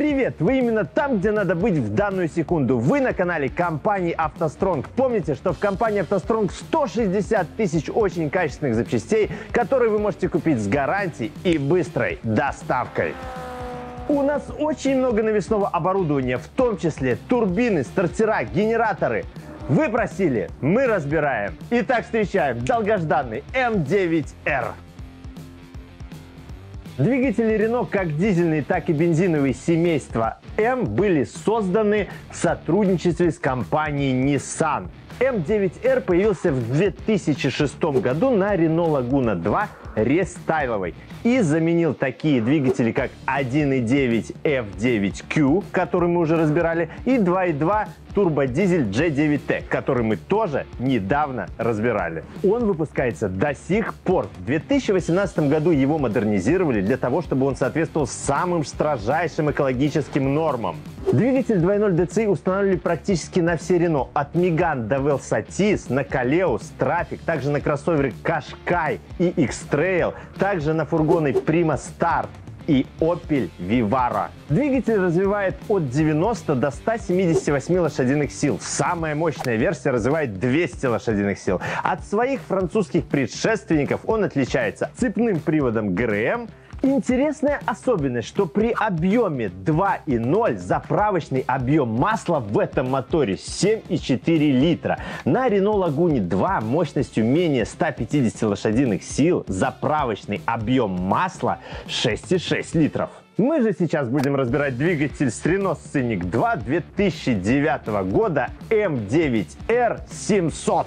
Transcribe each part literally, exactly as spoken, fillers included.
Привет! Вы именно там, где надо быть в данную секунду. Вы на канале компании «АвтоСтронг». Помните, что в компании «АвтоСтронг» сто шестьдесят тысяч очень качественных запчастей, которые вы можете купить с гарантией и быстрой доставкой. У нас очень много навесного оборудования, в том числе турбины, стартера, генераторы. Вы просили, мы разбираем. Итак, встречаем долгожданный эм девять эр. Двигатели Renault, как дизельные, так и бензиновые семейства М, были созданы в сотрудничестве с компанией Nissan. эм девять эр появился в две тысячи шестом году на Renault Laguna два рестайловой и заменил такие двигатели, как один и девять эф девять кью, который мы уже разбирали, и два и два турбодизель джей девять тэ, который мы тоже недавно разбирали. Он выпускается до сих пор. В две тысячи восемнадцатом году его модернизировали для того, чтобы он соответствовал самым строжайшим экологическим нормам. Двигатель два ноль дэ цэ и устанавливали практически на все Renault, от Megane до Velsatis, на Koleos, Trafic, также на кроссоверы Qashqai и X-Trail, также на фургоны Prima Star и Opel Vivaro. Двигатель развивает от девяноста до ста семидесяти восьми лошадиных сил. Самая мощная версия развивает двести лошадиных сил. От своих французских предшественников он отличается цепным приводом гэ эр эм. Интересная особенность, что при объеме два и ноль заправочный объем масла в этом моторе семь и четыре литра. На Renault Laguna два мощностью менее ста пятидесяти лошадиных сил заправочный объем масла шесть и шесть литров. Мы же сейчас будем разбирать двигатель с Renault Scenic два две тысячи девятого года эм девять эр семьсот.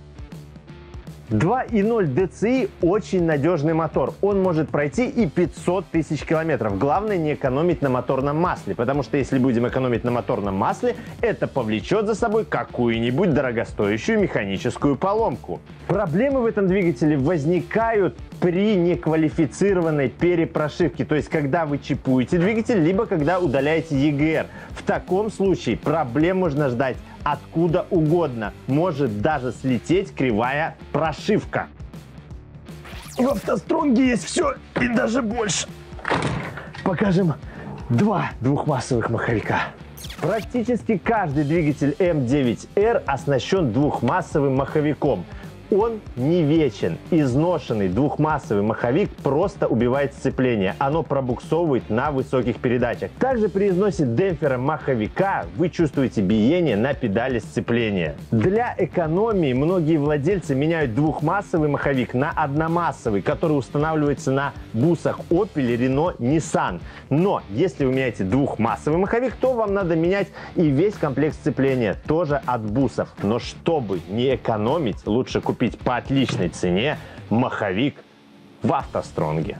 два и ноль дэ цэ и очень надежный мотор. Он может пройти и пятьсот тысяч километров. Главное не экономить на моторном масле, потому что если будем экономить на моторном масле, это повлечет за собой какую-нибудь дорогостоящую механическую поломку. Проблемы в этом двигателе возникают при неквалифицированной перепрошивке, то есть когда вы чипуете двигатель, либо когда удаляете е гэ эр. В таком случае проблем можно ждать откуда угодно. Может даже слететь кривая прошивка. В «АвтоСтронге» есть все и даже больше. Покажем два двухмассовых маховика. Практически каждый двигатель эм девять эр оснащен двухмассовым маховиком. Он не вечен. Изношенный двухмассовый маховик просто убивает сцепление. Оно пробуксовывает на высоких передачах. Также при износе демпфера маховика вы чувствуете биение на педали сцепления. Для экономии многие владельцы меняют двухмассовый маховик на одномассовый, который устанавливается на бусах Opel, Renault, Nissan. Но если вы меняете двухмассовый маховик, то вам надо менять и весь комплект сцепления, тоже от бусов. Но чтобы не экономить, лучше купить по отличной цене маховик в «АвтоСтронге».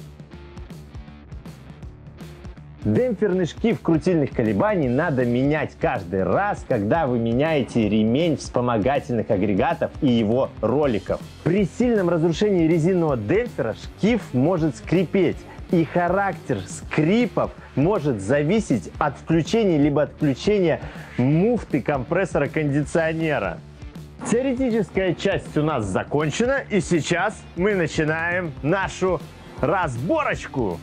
Демпферный шкив крутильных колебаний надо менять каждый раз, когда вы меняете ремень вспомогательных агрегатов и его роликов. При сильном разрушении резинового демпфера шкив может скрипеть, и характер скрипов может зависеть от включения либо отключения муфты компрессора кондиционера. Теоретическая часть у нас закончена, и сейчас мы начинаем нашу разборочку.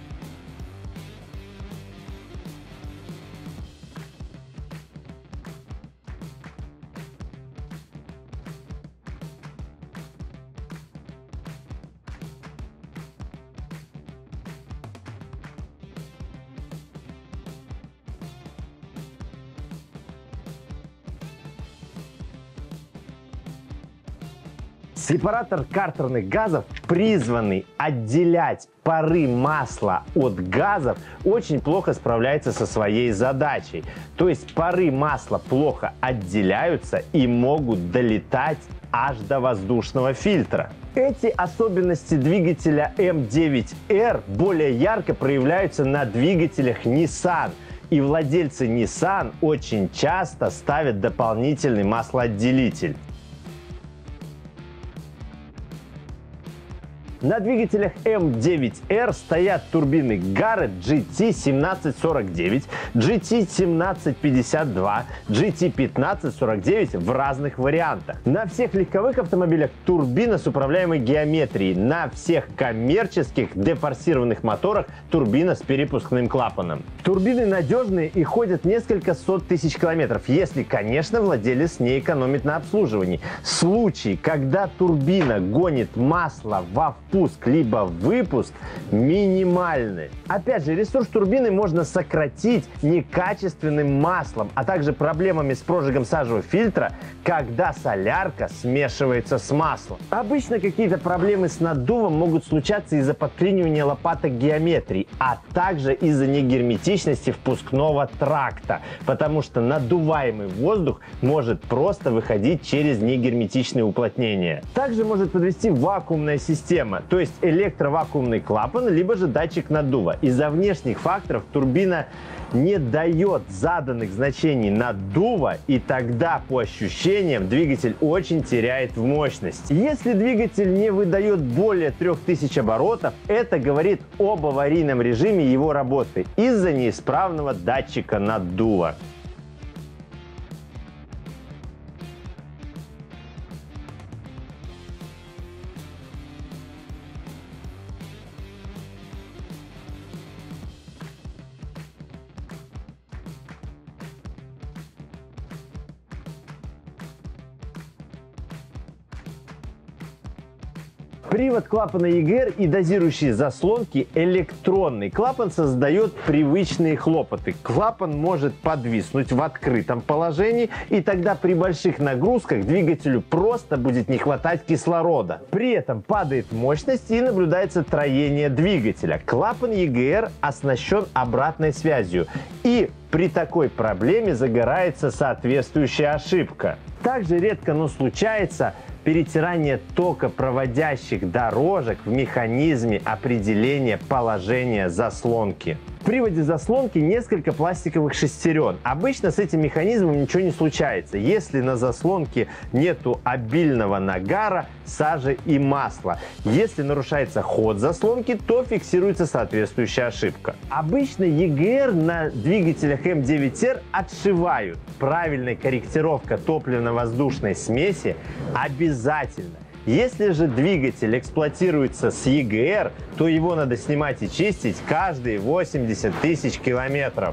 Сепаратор картерных газов, призванный отделять пары масла от газов, очень плохо справляется со своей задачей. То есть пары масла плохо отделяются и могут долетать аж до воздушного фильтра. Эти особенности двигателя эм девять эр более ярко проявляются на двигателях Nissan. И владельцы Nissan очень часто ставят дополнительный маслоотделитель. На двигателях эм девять эр стоят турбины Garrett джи ти семнадцать сорок девять, джи ти семнадцать пятьдесят два, джи ти пятнадцать сорок девять в разных вариантах. На всех легковых автомобилях турбина с управляемой геометрией, на всех коммерческих дефорсированных моторах турбина с перепускным клапаном. Турбины надежные и ходят несколько сот тысяч километров, если, конечно, владелец не экономит на обслуживании. Случаи, когда турбина гонит масло во впуск либо выпуск, минимальны. Опять же, ресурс турбины можно сократить некачественным маслом, а также проблемами с прожигом сажевого фильтра, когда солярка смешивается с маслом. Обычно какие-то проблемы с наддувом могут случаться из-за подклинивания лопаток геометрии, а также из-за негерметичности впускного тракта, потому что надуваемый воздух может просто выходить через негерметичные уплотнения. Также может подвести вакуумная система, то есть электровакуумный клапан, либо же датчик наддува. Из-за внешних факторов турбина не дает заданных значений наддува, и тогда по ощущениям двигатель очень теряет в мощности. Если двигатель не выдает более трёх тысяч оборотов, это говорит об аварийном режиме его работы из-за неисправного датчика наддува. Привод клапана и джи эр и дозирующие заслонки электронный. Клапан создает привычные хлопоты. Клапан может подвиснуть в открытом положении, и тогда при больших нагрузках двигателю просто будет не хватать кислорода. При этом падает мощность и наблюдается троение двигателя. Клапан и джи эр оснащен обратной связью, и при такой проблеме загорается соответствующая ошибка. Также редко, но случается перетирание токопроводящих дорожек в механизме определения положения заслонки. В приводе заслонки несколько пластиковых шестерен. Обычно с этим механизмом ничего не случается, если на заслонке нету обильного нагара, сажи и масла. Если нарушается ход заслонки, то фиксируется соответствующая ошибка. Обычно и джи эр на двигателях эм девять эр отшивают. Правильная корректировка топливно-воздушной смеси обязательно. Если же двигатель эксплуатируется с и джи эр, то его надо снимать и чистить каждые восемьдесят тысяч километров.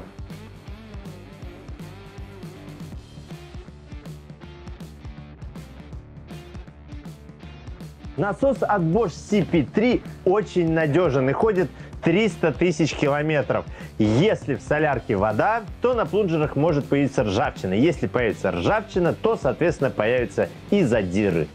Насос от Bosch си пи три очень надежен и ходит триста тысяч километров. Если в солярке вода, то на плунжерах может появиться ржавчина. Если появится ржавчина, то, соответственно, появятся и задиры.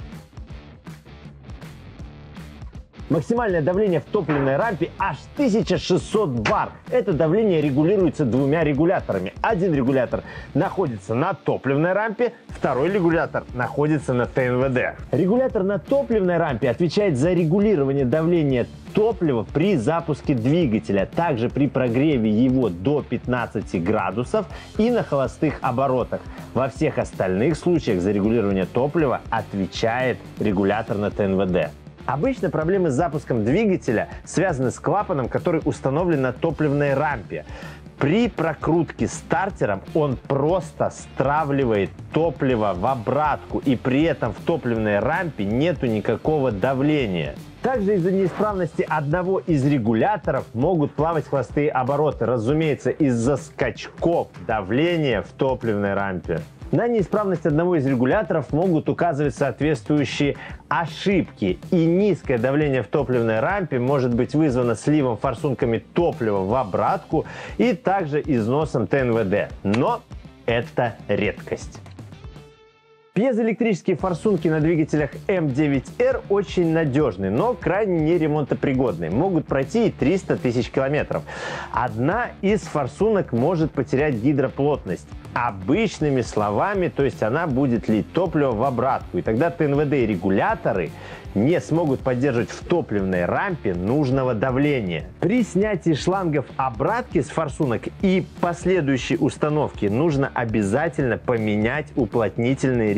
Максимальное давление в топливной рампе аж тысяча шестьсот бар. Это давление регулируется двумя регуляторами. Один регулятор находится на топливной рампе, второй регулятор находится на тэ эн вэ дэ. Регулятор на топливной рампе отвечает за регулирование давления топлива при запуске двигателя, также при прогреве его до пятнадцати градусов и на холостых оборотах. Во всех остальных случаях за регулирование топлива отвечает регулятор на тэ эн вэ дэ. Обычно проблемы с запуском двигателя связаны с клапаном, который установлен на топливной рампе. При прокрутке стартером он просто стравливает топливо в обратку, и при этом в топливной рампе нету никакого давления. Также из-за неисправности одного из регуляторов могут плавать холостые обороты, разумеется, из-за скачков давления в топливной рампе. На неисправность одного из регуляторов могут указывать соответствующие ошибки, и низкое давление в топливной рампе может быть вызвано сливом форсунками топлива в обратку и также износом тэ эн вэ дэ. Но это редкость. Пьезоэлектрические форсунки на двигателях эм девять эр очень надежны, но крайне неремонтопригодны. Могут пройти и триста тысяч километров. Одна из форсунок может потерять гидроплотность. Обычными словами, то есть она будет лить топливо в обратку, и тогда тэ эн вэ дэ и регуляторы не смогут поддерживать в топливной рампе нужного давления. При снятии шлангов обратки с форсунок и последующей установке нужно обязательно поменять уплотнительные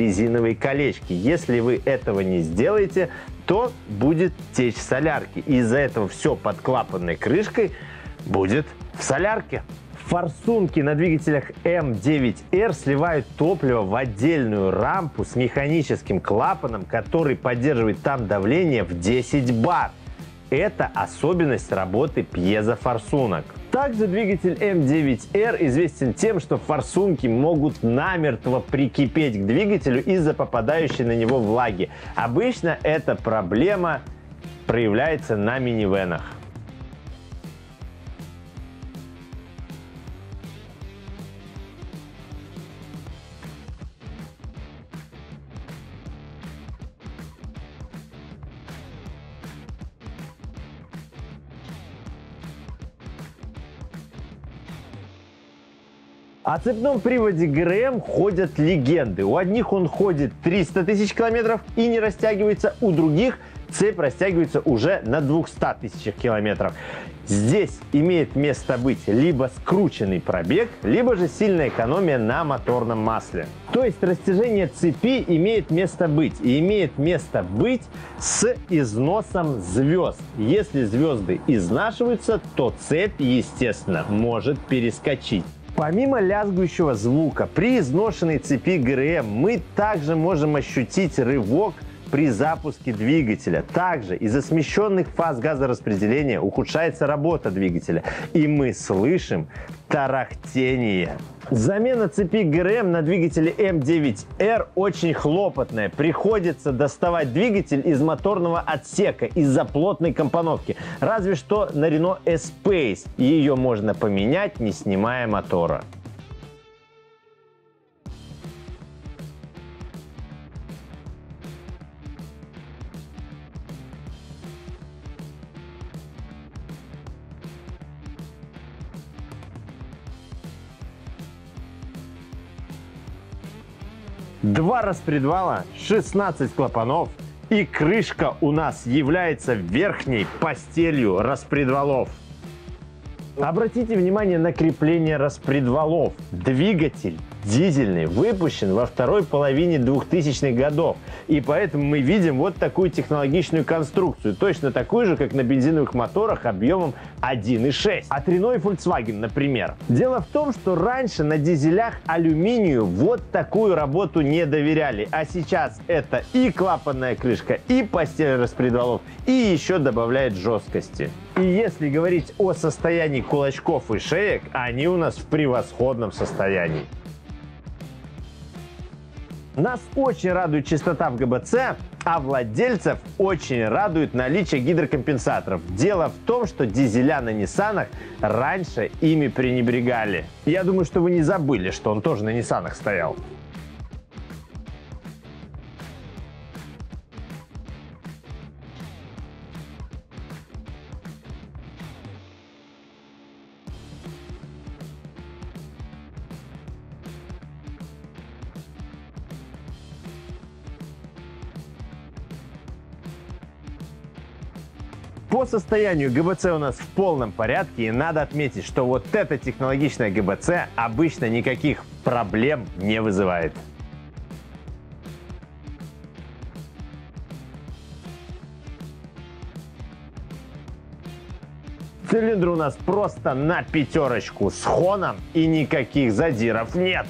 резиновые колечки. Если вы этого не сделаете, то будет течь солярки. Из-за этого все под клапанной крышкой будет в солярке. Форсунки на двигателях эм девять эр сливают топливо в отдельную рампу с механическим клапаном, который поддерживает там давление в десять бар. Это особенность работы пьезофорсунок. Также двигатель эм девять эр известен тем, что форсунки могут намертво прикипеть к двигателю из-за попадающей на него влаги. Обычно эта проблема проявляется на минивенах. О цепном приводе ГРМ ходят легенды. У одних он ходит триста тысяч километров и не растягивается, у других цепь растягивается уже на двухстах тысячах километров. Здесь имеет место быть либо скрученный пробег, либо же сильная экономия на моторном масле. То есть растяжение цепи имеет место быть. И имеет место быть с износом звезд. Если звезды изнашиваются, то цепь, естественно, может перескочить. Помимо лязгающего звука, при изношенной цепи ГРМ мы также можем ощутить рывок при запуске двигателя. Также из-за смещенных фаз газораспределения ухудшается работа двигателя, и мы слышим тарахтение. Замена цепи ГРМ на двигателе эм девять эр очень хлопотная. Приходится доставать двигатель из моторного отсека из-за плотной компоновки. Разве что на Renault Espace ее можно поменять, не снимая мотора. Два распредвала, шестнадцать клапанов, и крышка у нас является верхней постелью распредвалов. Обратите внимание на крепление распредвалов. Двигатель дизельный выпущен во второй половине двухтысячных годов. И поэтому мы видим вот такую технологичную конструкцию. Точно такую же, как на бензиновых моторах объемом один и шесть. От Renault и Volkswagen, например. Дело в том, что раньше на дизелях алюминию вот такую работу не доверяли. А сейчас это и клапанная крышка, и постель распредвалов, и еще добавляет жесткости. И если говорить о состоянии кулачков и шеек, они у нас в превосходном состоянии. Нас очень радует чистота в ГБЦ, а владельцев очень радует наличие гидрокомпенсаторов. Дело в том, что дизеля на Ниссанах раньше ими пренебрегали. Я думаю, что вы не забыли, что он тоже на Ниссанах стоял. По состоянию ГБЦ у нас в полном порядке, и надо отметить, что вот эта технологичная ГБЦ обычно никаких проблем не вызывает. Цилиндры у нас просто на пятерочку с хоном, и никаких задиров нет.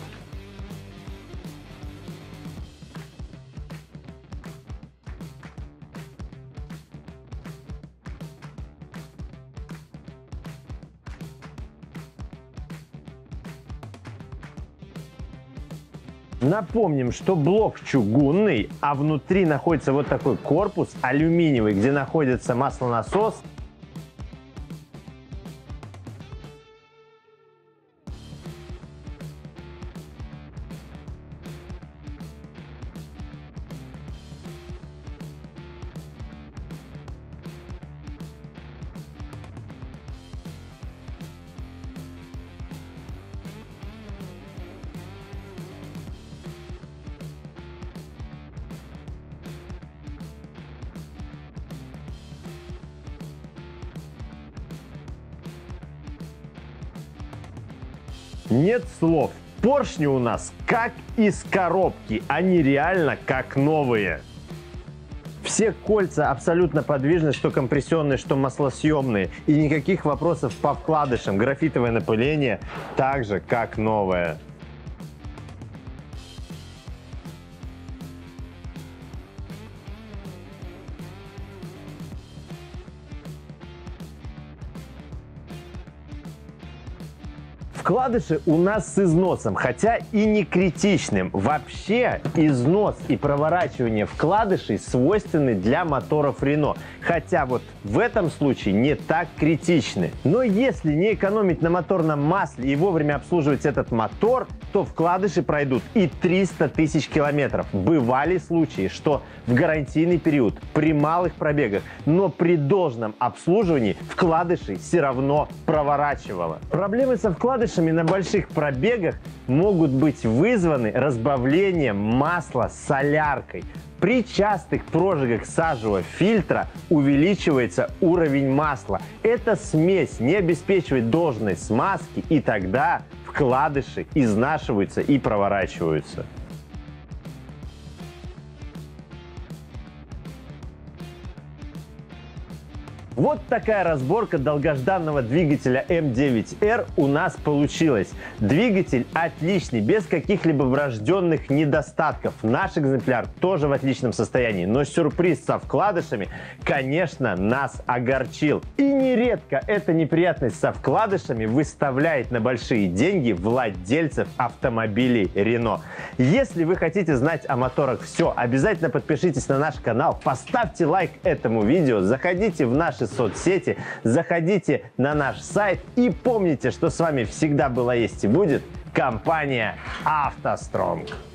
Напомним, что блок чугунный, а внутри находится вот такой корпус алюминиевый, где находится маслонасос. Нет слов. Поршни у нас как из коробки, они реально как новые. Все кольца абсолютно подвижны, что компрессионные, что маслосъемные. И никаких вопросов по вкладышам. Графитовое напыление так же, как новое. Вкладыши у нас с износом, хотя и не критичным. Вообще износ и проворачивание вкладышей свойственны для моторов Renault. Хотя вот в этом случае не так критичны. Но если не экономить на моторном масле и вовремя обслуживать этот мотор, то вкладыши пройдут и триста тысяч километров. Бывали случаи, что в гарантийный период, при малых пробегах, но при должном обслуживании вкладыши все равно проворачивало. Проблемы со вкладышами на больших пробегах могут быть вызваны разбавлением масла соляркой. При частых прожигах сажевого фильтра увеличивается уровень масла. Эта смесь не обеспечивает должной смазки, и тогда вкладыши изнашиваются и проворачиваются. Вот такая разборка долгожданного двигателя эм девять эр у нас получилась. Двигатель отличный, без каких-либо врожденных недостатков. Наш экземпляр тоже в отличном состоянии, но сюрприз со вкладышами, конечно, нас огорчил. И нередко эта неприятность со вкладышами выставляет на большие деньги владельцев автомобилей Renault. Если вы хотите знать о моторах все, обязательно подпишитесь на наш канал, поставьте лайк этому видео, заходите в наши соцсети, заходите на наш сайт и помните, что с вами всегда была, есть и будет компания автостронг.